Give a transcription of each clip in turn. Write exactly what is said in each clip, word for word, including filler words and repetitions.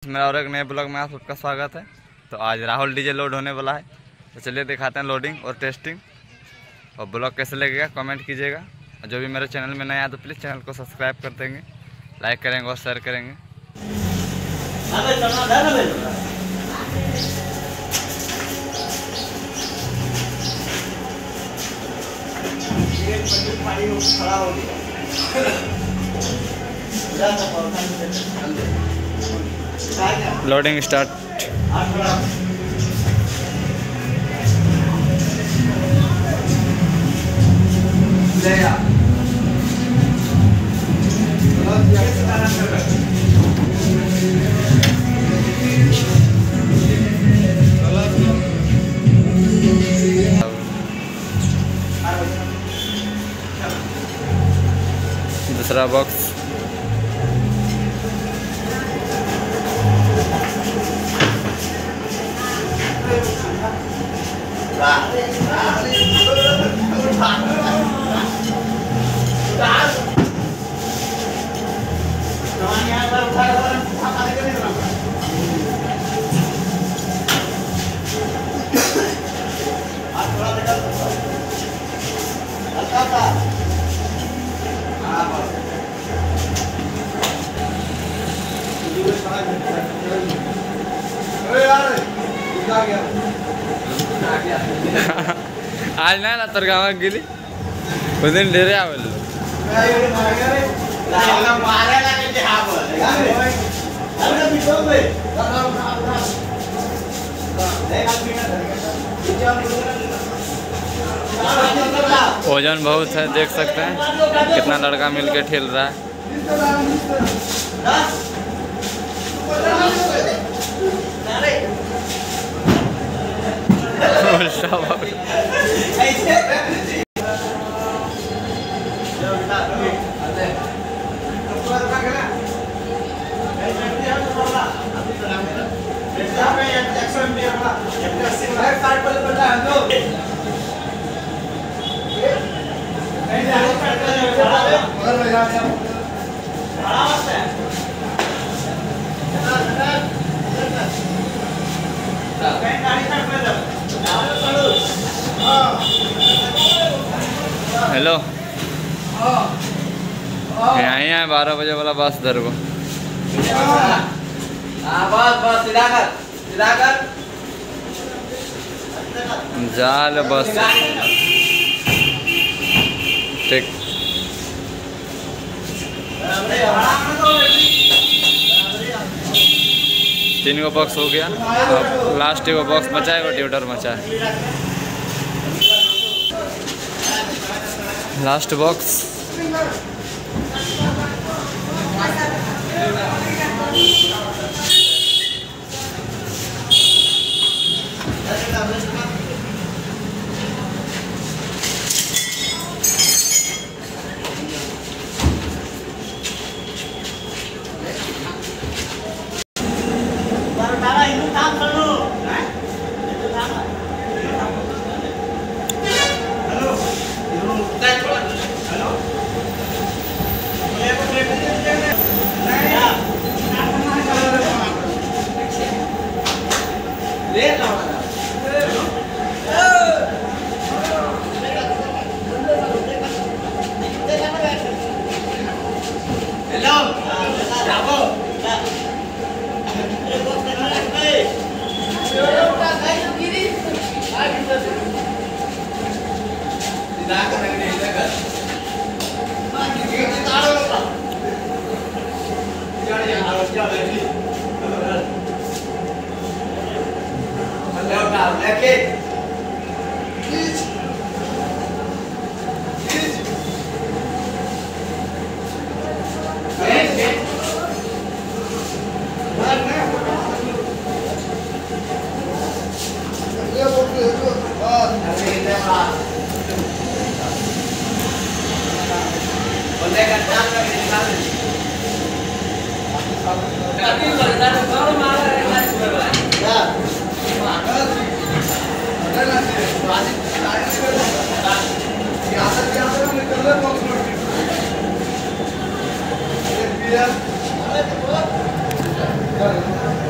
मेरा और एक नए ब्लॉग में आप सबका स्वागत है। तो आज राहुल डीजे लोड होने वाला है, तो चलिए दिखाते हैं लोडिंग और टेस्टिंग। और ब्लॉग कैसे लगेगा कमेंट कीजिएगा। और जो भी मेरे चैनल में नया है तो प्लीज़ चैनल को सब्सक्राइब कर देंगे, लाइक करेंगे और शेयर करेंगे। Loading start. दूसरा बॉक्स। आज नाही ना तर गावात गेली उद्या ढेरे आवल वजन बहुत है, देख सकते हैं कितना लड़का मिलके ठेल रहा है। हेलो, यहीं है बारह बजे वाला बस दर को। जाल बस ठीक। तीन गो बॉक्स हो गया, अब लास्ट एगो बॉक्स बचा है, ट्यूटर बचा है। Last box. Yeah.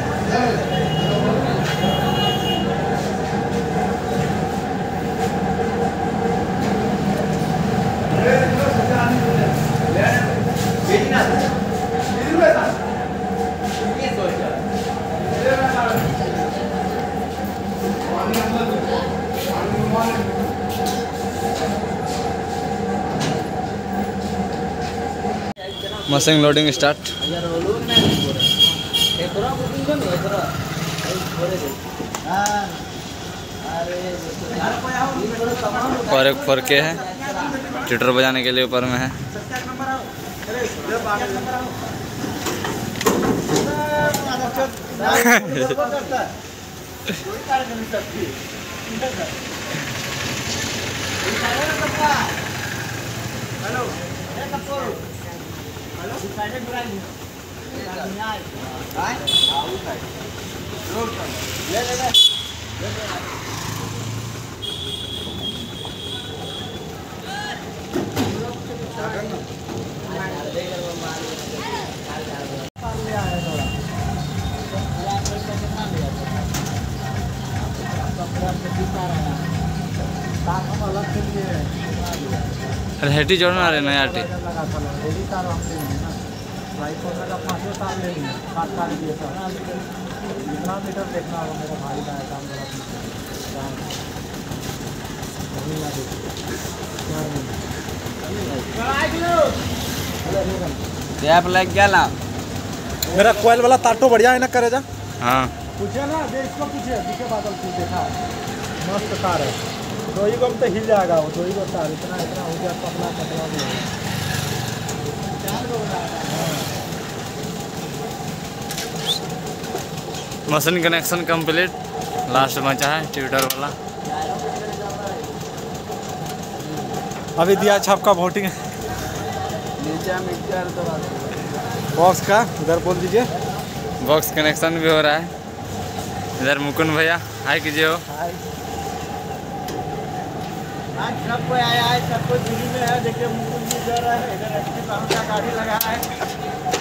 Machine loading start. और एक फोर के है, ट्यूटर बजाने के लिए ऊपर में है। अरे हेटी जोड़ना रहे ना यार, टैप लग गया ना। मेरा कोयल वाला ताटो बढ़िया है ना, करे जा। हाँ पूछे ना, दे इसको पूछे, पीछे बादल तू देखा मस्त तार है। दो ही गम तो हिल जाएगा वो, दो ही गो तार इतना इतना हो गया, पतला पतला भी है। मशीन कनेक्शन कंप्लीट, लास्ट बचा है ट्यूटर वाला। अभी दिया छाप का वोटिंग बॉक्स का, उधर बोल दीजिए। बॉक्स कनेक्शन भी हो रहा है। इधर मुकुंद भैया हाय कीजिए हो। आज सब कोई आया है, सब कोई दिल्ली में है। देखिए मुकुंद जी इधर है, इधर एचपी का गाड़ी लगा है।